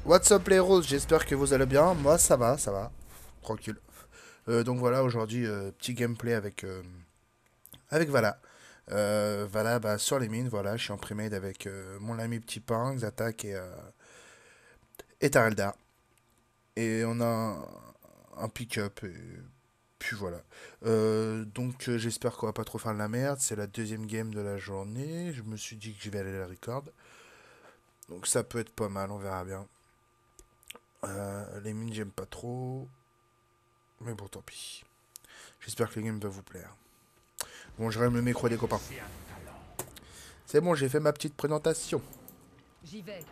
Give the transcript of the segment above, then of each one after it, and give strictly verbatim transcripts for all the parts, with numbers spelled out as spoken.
What's up les roses, j'espère que vous allez bien. Moi ça va, ça va. Tranquille. Euh, donc voilà, aujourd'hui, euh, petit gameplay avec, euh, avec Vala. Euh, Vala bah, sur les mines, voilà, je suis en premade avec euh, mon ami Petit Pain, Xatak et, euh, et Tarelda. Et on a un, un pick-up et puis voilà. Euh, donc euh, j'espère qu'on va pas trop faire de la merde. C'est la deuxième game de la journée. Je me suis dit que je vais aller la record. Donc ça peut être pas mal, on verra bien. Euh, les mines j'aime pas trop. Mais bon tant pis. J'espère que le game va vous plaire. Bon, je règle le micro des copains. C'est bon, j'ai fait ma petite présentation. J'y vais.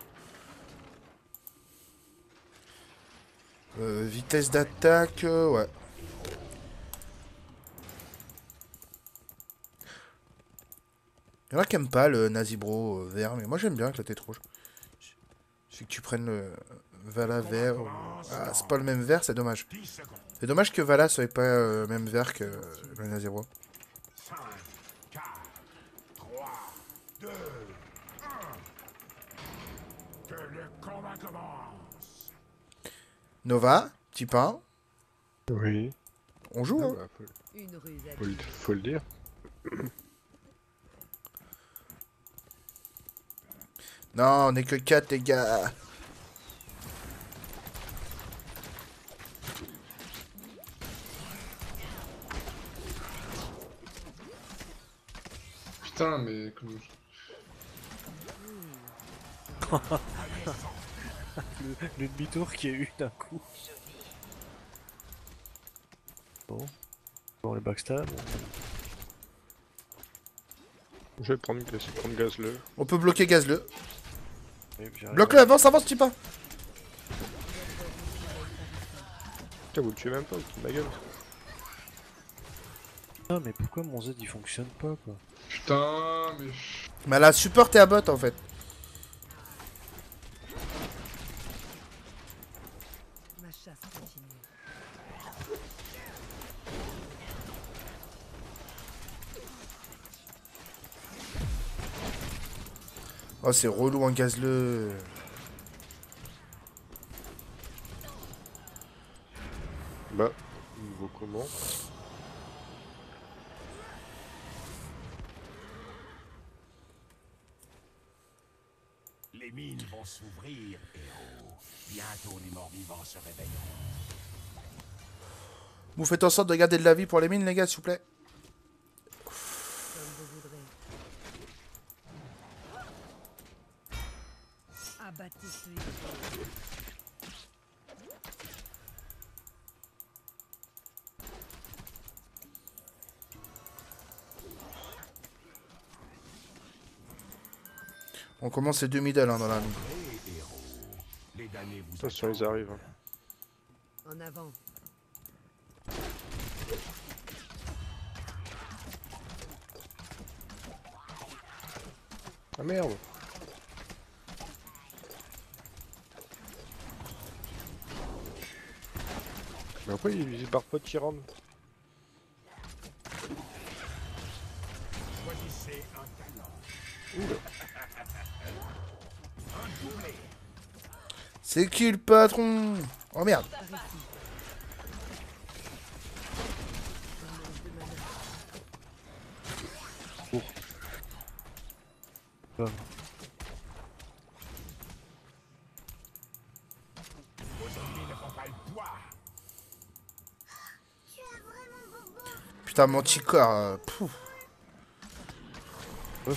Euh, vitesse d'attaque, euh, ouais. Il y en a qui aiment pas le Nazibro euh, vert, mais moi j'aime bien avec la tête rouge. C'est que tu prennes le Vala vert. ou- Ah, c'est pas le même vert, c'est dommage. C'est dommage que Vala soit pas euh, le même vert que le Nazibro. Nova, petit pain, Oui. on joue, Ah hein. bah, faut, Une ruse à faut le, pied. faut le dire. Non, on est que quatre les gars. Putain, mais comme... Le, le demi-tour qu'il y a eu d'un coup. Bon. Bon, le backstab. Je vais prendre, essayer de prendre gaz le. On peut bloquer Gazle. Oui, j'arrive. Bloque-le, avance, avance, petit pain. Putain, vous le tuez même pas, vous foutez de ma gueule. Ah, mais pourquoi mon Z il fonctionne pas quoi? Putain, mais... Mais la support est à bot en fait. Ma chasse continue. Oh, c'est relou un Gazle. Bah, niveau comment? Les mines vont s'ouvrir, héros. Bientôt les morts-vivants se réveilleront. Vous faites en sorte de garder de la vie pour les mines, les gars, s'il vous plaît. Comme vous voudrez. Abattez celui On commence les deux middle hein, dans la mine. Hé, héros. Les damnés vous Attention, ils arrivent. Hein. en avant. Ah merde! Mais pourquoi ils ils barrent pas de Tyrande? choisissez un talent. Oula! C'est qui le patron? Oh merde. Par ici. Un manque de mana. Bah, Vos ennemis ne font pas le poids. Putain, Manticore. Euh, pouf. boss.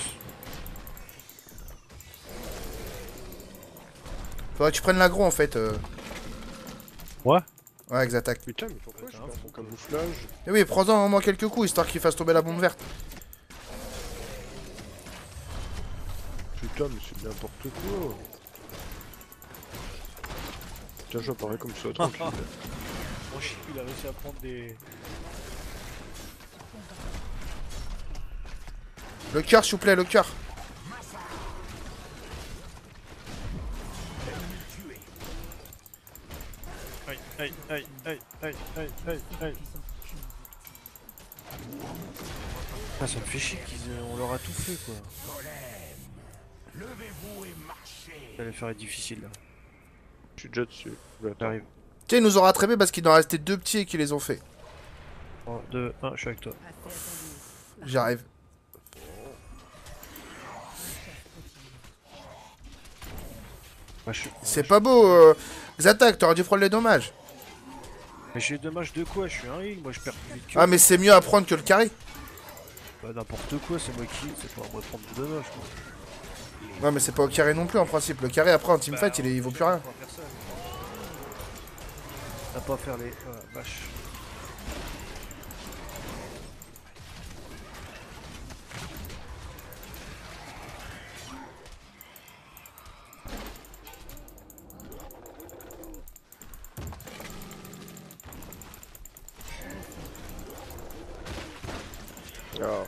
Faudrait que tu prennes l'aggro en fait. Euh. Moi? Ouais, exact. Putain, mais pourquoi je perds mon camouflage? Et oui, prends-en au moins quelques coups histoire qu'il fasse tomber la bombe verte. Putain, mais c'est n'importe quoi! Tiens, j'apparais comme ça, tranquille. Mon chien il a réussi à prendre des. Le cœur, s'il vous plaît, le cœur. Aïe, aïe, aïe, aïe, aïe, aïe, aïe, aïe. Ah, ça me fait chier qu'on leur a tout fait quoi. Golem, levez-vous et marchez. Ça allait faire être difficile là. Je suis déjà dessus. Je l'attends. J'arrive. Tiens, ils nous ont rattrapés parce qu'il en restait deux petits et qu'ils les ont fait. trois, deux, un, je suis avec toi. Assez attendu. J'arrive. Moi, je suis... C'est pas beau, euh... Xatak, t'aurais dû prendre les dommages. Mais j'ai dommage de quoi? Je suis un ring, moi je perds plus vite que. Ah, mais c'est mieux à prendre que le carry. Bah n'importe quoi, c'est moi qui. C'est pas à moi de prendre des dommages. Quoi. Ouais, mais c'est pas au carré non plus en principe. Le carré après en teamfight, Bah, il, est... il vaut plus rien. on va faire ça. T'as pas à faire les. Voilà, vache. Ah.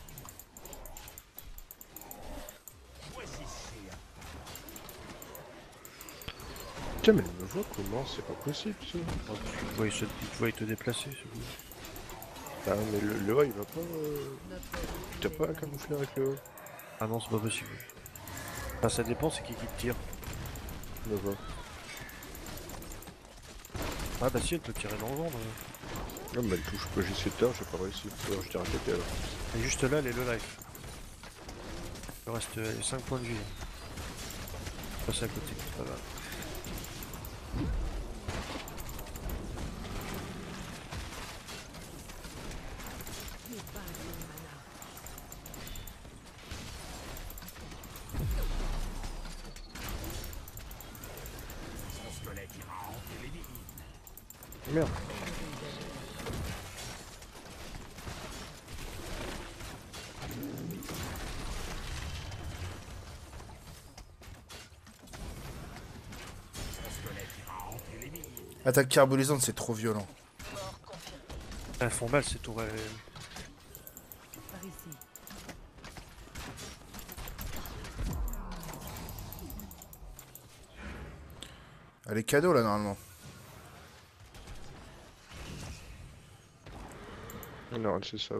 Putain, mais elle me voit comment? C'est pas possible ça. Oh, tu le vois, il, se... tu le vois, il te déplacer. c'est bon. Ah, mais le, le haut il va pas. Euh... Notre T'as pas à camoufler avec le haut? Ah non, c'est pas possible. Enfin, ça dépend, c'est qui qui te tire. Je me vois. Ah bah si, elle peut tirer dans le ventre. Non, mais elle touche pas, j'ai essayé de faire, j'ai pas réussi. Alors je t'ai raquetté alors. Et juste là, elle est le life. Il reste euh, cinq points de vie. Passer à côté, c'est pas grave. Son squelette ira hanter les mines. Merde. Son squelette ira hanter les mines. Attaque carbolisante, c'est trop violent. Elles font mal ces tours. Elles... par ici. Elle est cadeau là normalement. Non, elle c'est ça.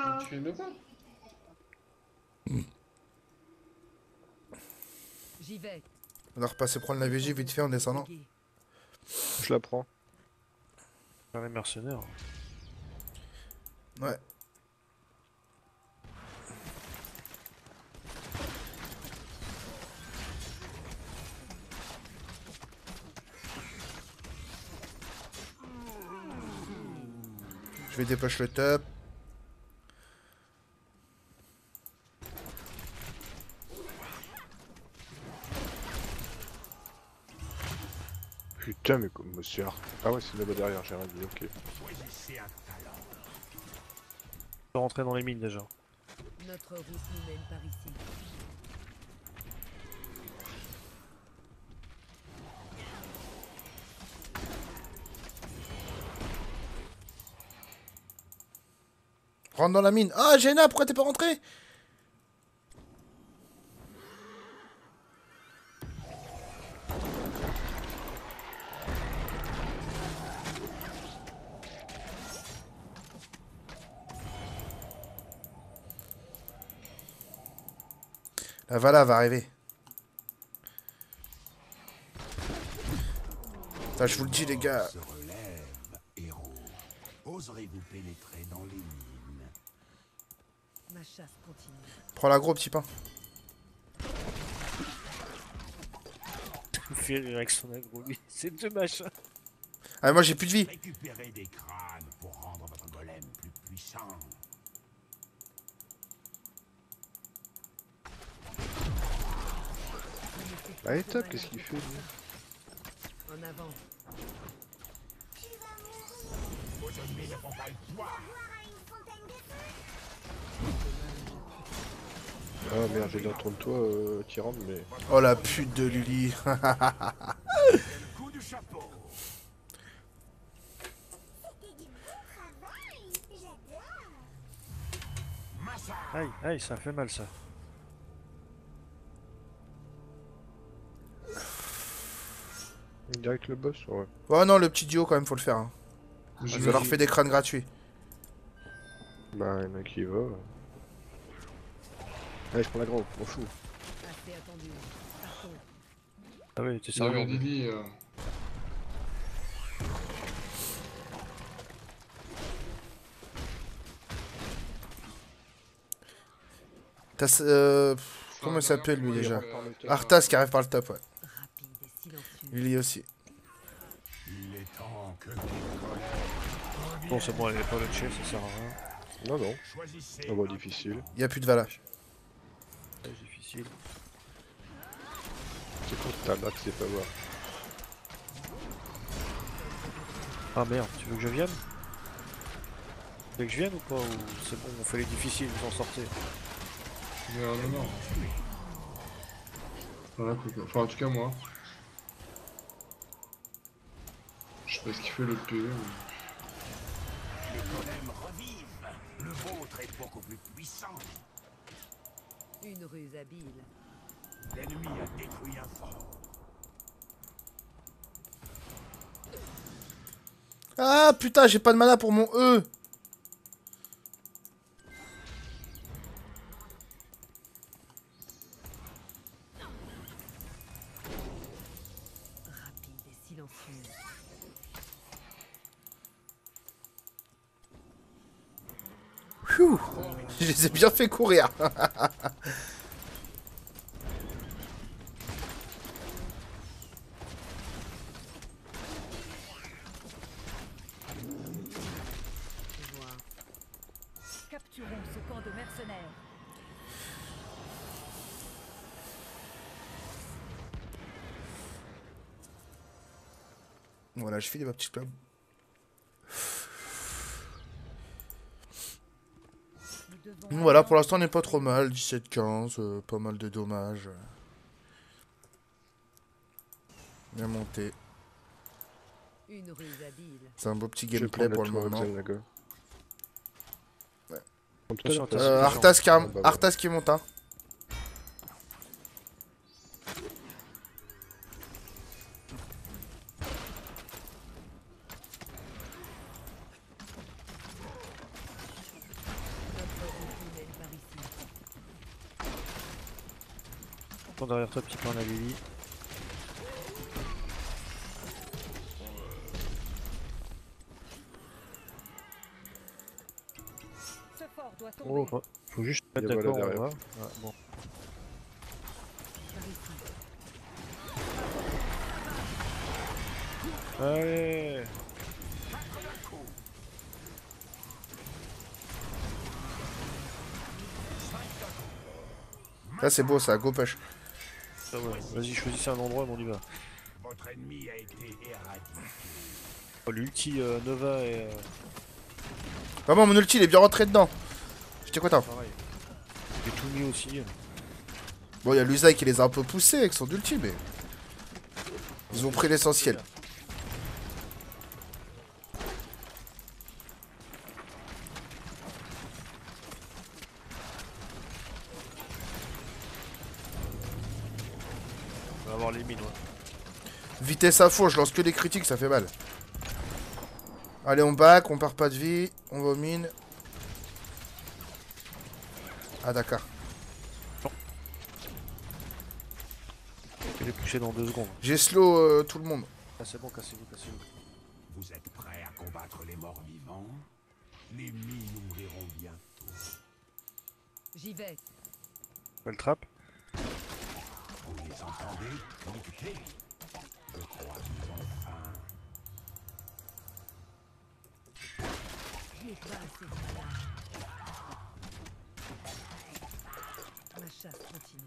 J'y vais. On a repassé prendre la V J vite fait en descendant. Je la prends. Faire les mercenaires. Ouais. Je vais dépêcher le top. Putain, mais comme monsieur Art. Ah ouais, c'est là-bas derrière, j'ai rien dit, ok. Choisissez un talent. Je peux rentrer dans les mines déjà. Notre route nous mène par ici. Rentre dans la mine. Ah, Jaina, pourquoi t'es pas rentré? La Vala va arriver. Putain, je vous le dis, les gars. Se relève, héros. Oserez-vous pénétrer dans les mines? Ma chasse continue. Prends l'agro, petit pain. Je me fais rire avec son aggro, lui. C'est deux machins. Ah, moi j'ai plus de vie. Récupérez des crânes pour rendre votre golem plus puissant. Allez, top, qu'est-ce qu'il fait lui? En avant. Vos ennemis ne font pas le poids. Ah merde, j'ai dit tourne-toi, euh, Tyrande, mais. Oh la pute de Lily. Le coup du chapeau. Massacre. Aïe, aïe, ça fait mal ça. Direct le boss, ouais. Oh non, le petit duo quand même, faut le faire. Hein. Je Ça leur fait des crânes gratuits. Bah, il y en a qui y va. Allez, je prends la grande, m'en fous. Assez attendu. Partons. Ah oui, t'es Non mais sérieux. Lily, euh, T'as... Euh... Comment il s'appelle lui déjà? Arthas qui arrive par le top, ouais. Rapide et silencieux. Il y est aussi. Il est temps que Bon, c'est bon, elle est pas le chef, ça sert à rien. Non, non. choisissez. On va difficile. Il y a plus de Vala. C'est difficile. C'est quand t'as là que c'est pas voir. Ah merde, tu veux que je vienne? Tu veux que je vienne ou pas? Ou c'est bon, on fait les difficiles, vous en sortez. Non, non, non. Voilà, quoi. Enfin, en tout cas, moi. Je sais pas ce qu'il fait l'autre P V. Mais... Les totems revivent. Le vôtre est beaucoup plus puissant. Une ruse habile. L'ennemi a détruit un fort. Ah putain, j'ai pas de mana pour mon E. Rapide et silencieux. Pfiou. Je les ai bien fait courir. Je vois. Capturons ce camp de mercenaires. Voilà, je finis ma petite club. Nous devons Voilà, pour l'instant on n'est pas trop mal. dix-sept quinze, euh, pas mal de dommages. Bien monté. Une ruse habile. C'est un beau petit Je vais gameplay prendre pour la le tour moment. Xenaga. Ouais. Comme tout à l'heure, Attention, t'as- Euh, Arthas qui, Ah, bah, voilà. Arthas qui monte, hein. Notre route nous mène par ici. Attends derrière toi, petit peu en Lily. Ce fort doit tomber. Oh, oh, faut juste se mettre Et voilà d'accord, on derrière. va. Ouais, bon. Par ici. Allez. Là c'est beau ça, go push. Ah ouais, vas-y, choisissez un endroit et on y va. Votre ennemi a été éradiqué. Oh, l'ulti euh, Nova et euh, Vraiment mon ulti il est bien rentré dedans. J'étais content. pareil. J'ai tout mis aussi. Bon il y a Lusai qui les a un peu poussés avec son ulti mais... Ils ont pris l'essentiel. On va avoir les mines, ouais. Vitesse à fond, je lance que des critiques, ça fait mal. Allez on back, on perd pas de vie, on va aux mines. Ah d'accord. Je vais les pousser dans deux secondes. J'ai slow euh, tout le monde. Ah, c'est bon, cassez-vous, cassez-vous. Vous êtes prêts à combattre les morts vivants? Les mines ouvriront bientôt. J'y vais. Pas le trap. Vous les entendez? Écoutez. Je crois qu'ils ont faim. Je n'ai pas assez de mana. Ma chasse continue.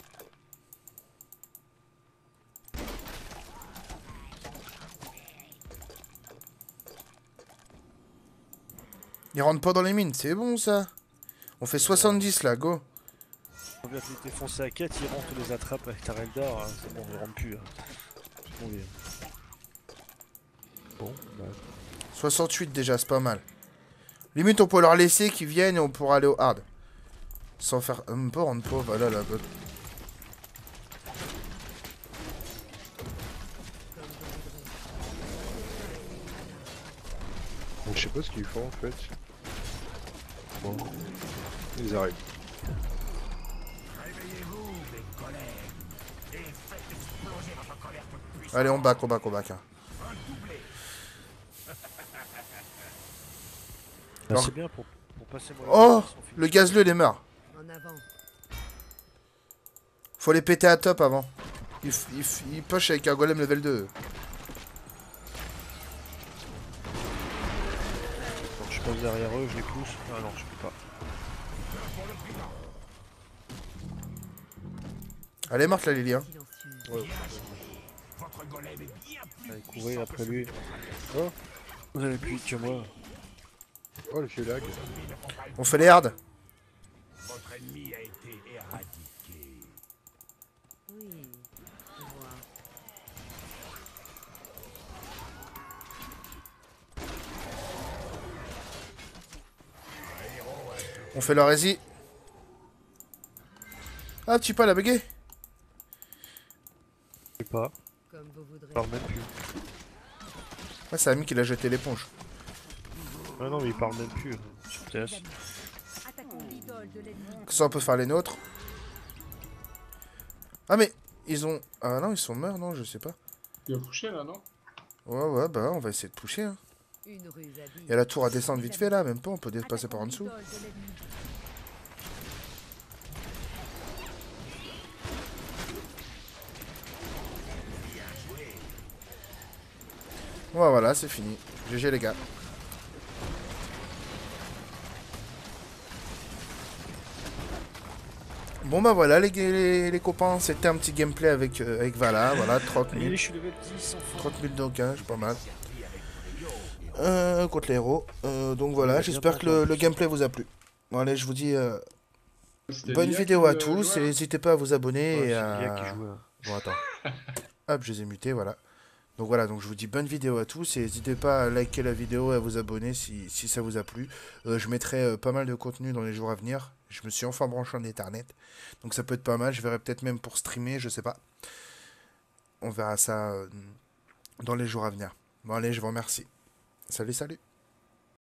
Ils rentrent pas dans les mines, c'est bon ça. On fait soixante-dix là, go. On vient de les défoncer à quête, ils rentrent, on les attrape avec Tareldar, hein, c'est bon, ils rentrent plus. Hein. Bon, bien. Bon, bah, soixante-huit déjà, c'est pas mal. Limite on peut leur laisser qu'ils viennent et on pourra aller au hard. Sans faire... Même pas rendre pauvre, voilà la bonne. donc, je sais pas ce qu'ils font en fait. Bon, ils arrivent. Réveillez-vous, mes collègues, et faites exploser votre colère toute puissante. Allez on back, on back, on back. Hein. Un doublé. Bah, Alors- c'est bien pour, pour passer mon Oh, le gazleux il est mort. En avant. Faut les péter à top avant. Il, f- il, f- il push avec un golem level deux. Donc je passe derrière eux, je les pousse. Ah non, je peux pas. Elle est morte la Lily, hein. Silencieuse. Ouais. Votre golem est bien plus Allez, puissant courir que après celui lui. de votre Oh, Vous allez plus vite que moi. oh le jeu lag. ennemi ne font pas le- On fait les hards. Votre ennemi a été éradiqué. Oui, je vois. On fait leur easy. Ah, petit pas la bugué. Je sais pas. Comme vous Je voudrez. parle même plus. Ah, c'est Ami qui l'a jeté l'éponge. Ah non, mais il parle même plus. Sur T S. Attaquons l'idole de l'ennemi. Ça, on peut faire les nôtres. Ah, mais ils ont. Ah non, ils sont morts, non, je sais pas. Il a couché là, non? Ouais, ouais, bah on va essayer de pousser. Hein. Une ruse à Il y a la tour à descendre vite fait là, même pas, on peut passer par en dessous. Attaquons l'idole de l'ennemi. Ouais, voilà, c'est fini. G G les gars. Bon bah voilà les, les, les copains, c'était un petit gameplay avec, euh, avec Vala, voilà, trente Allez, mille. je suis level dix, enfin. trente mille d'engage, pas mal. Euh, contre les héros. Euh, donc voilà, Ouais, j'espère que le, le gameplay vous a plu. Bon allez, je vous dis euh, C'était bonne Lia vidéo qui à le tous jouait, et là n'hésitez pas à vous abonner Ouais, et c'est à... Lia qui joue. hein. Bon attends. Hop, je les ai mutés, voilà. Donc voilà, donc je vous dis bonne vidéo à tous et n'hésitez pas à liker la vidéo et à vous abonner si, si ça vous a plu. Euh, je mettrai euh, pas mal de contenu dans les jours à venir. Je me suis enfin branché en Ethernet. Donc ça peut être pas mal. Je verrai peut-être même pour streamer, je sais pas. On verra ça euh, dans les jours à venir. Bon allez, je vous remercie. Salut, salut.